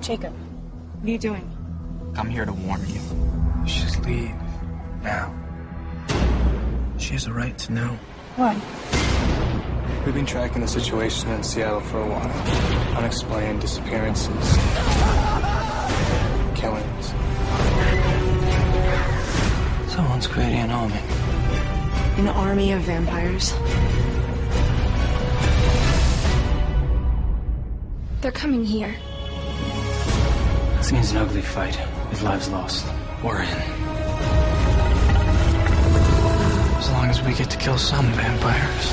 Jacob, what are you doing? I'm here to warn you. You should leave. Now. She has a right to know. What? We've been tracking the situation in Seattle for a while. Unexplained disappearances. Killings. Someone's creating an army. An army of vampires? They're coming here. This means an ugly fight with lives lost. We're in. As long as we get to kill some vampires.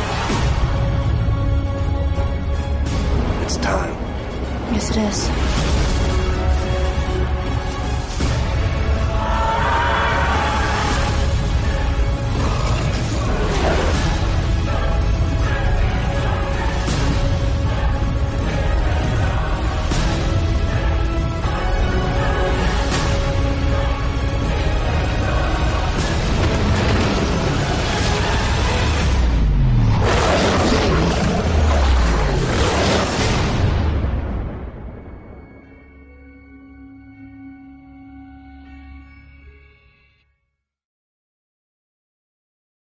It's time. Yes, it is.